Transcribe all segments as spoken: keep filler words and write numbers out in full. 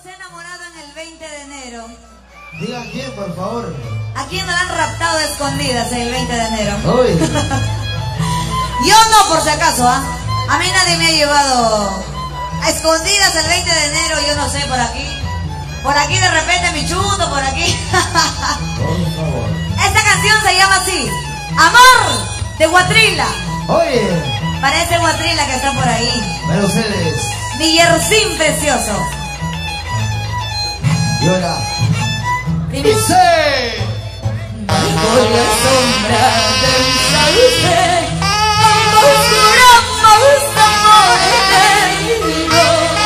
se ha enamorado en el veinte de enero? Digan quién, por favor. ¿A quién no la han raptado a escondidas el veinte de enero? Uy. Yo no, por si acaso, ¿ah? ¿eh? A mí nadie me ha llevado a escondidas el veinte de enero, yo no sé, por aquí. Por aquí de repente mi chuto, por aquí. Por favor. Esta canción se llama así: Amor de Huatrila. Oye. Para ese Huatrila que está por ahí. Para ustedes. Mi Yercín precioso. Y ahora. Dice. Bajo la sombra del sauce, ambos juramos amor eterno.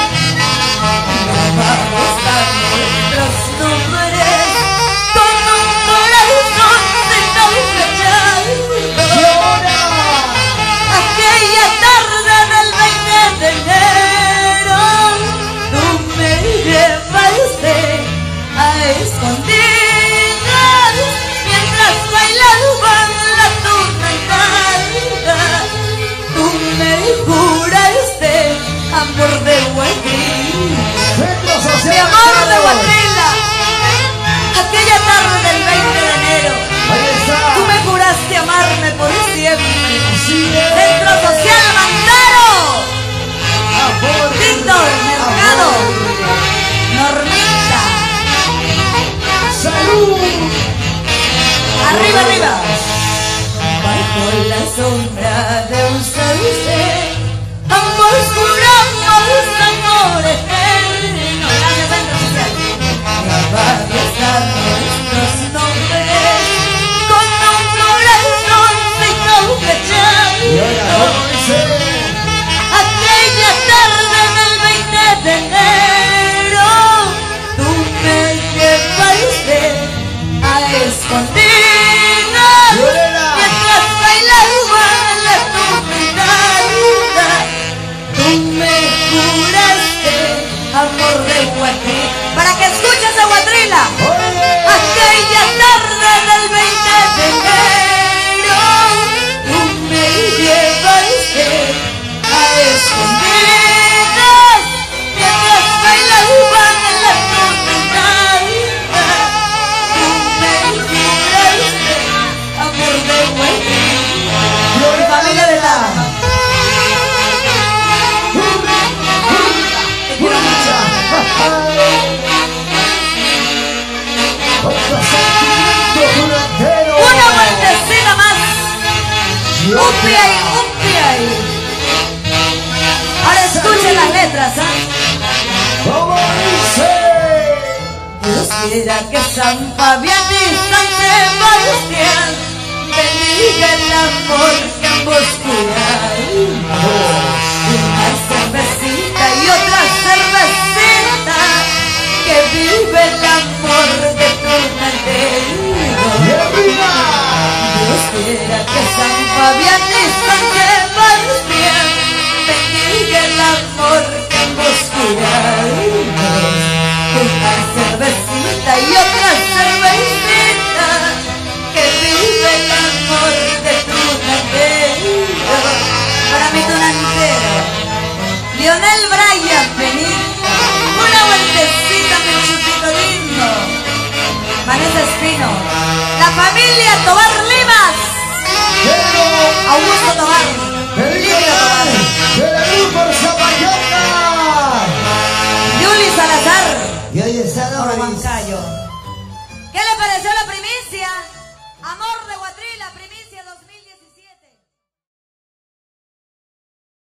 Grabamos a nuestros nombres con un corazón desencadenado. Y ahora. Aquella tarde del veinte de enero, tú me llevaste a escondidas mientras bailaban la tonalidad. Tú me juraste amor de Huatrila. Mi amor de Huatrila. Aquella tarde del veinte de enero, tú me juraste amarme por siempre. Centro Social Mantaro, Víctor Mercado, Normita. ¡Salud! Arriba, arriba. Bajo la sombra de un sauce, ambos juramos amor eterno. Gracias, Centro Social. Grabados a nuestros nombres con un corazón sin Y ahora, ¿cómo dice? Aquella tarde del veinte de enero, tú me llevaste a escondidas mientras bailaban la tonalidad. Tú me juraste amor de Huatrila. Para que escuches a Huatrila. Aquella tarde del veinte de enero, tú me llevaste a escondidas mientras bailaban la tonalidad. Tú me juraste amor de Huatrila. Mi familia de la te quiero mucho. Una vueltecita más. Upia y upia y. Ahora escuchen las letras, ¿ah? ¿Cómo dice? Dios quiera que San Fabián y San Sebastián bendiga el amor que ambos cuidan. Una cervecita y otra cervecita, que vive el amor de tu nalguero. Dios quiera que San Fabián y San Sebastián bendiga el amor que ambos cuidan. Una cervecita y otra cervecita, que vive el amor de tu nalguero. Para mi tunantero, Lionel Bryan Benito. Una vueltecita, mi chupito lindo. Vanessa Espino. La familia Tobar Limas. Augusto Tobar. Livio Tobar. ¡De la luz por Zapayota! Yuli Salazar. Y ahí está Ahora Doris. Huancayo. ¿Qué le pareció la primicia? Amor de Huatrila, primicia.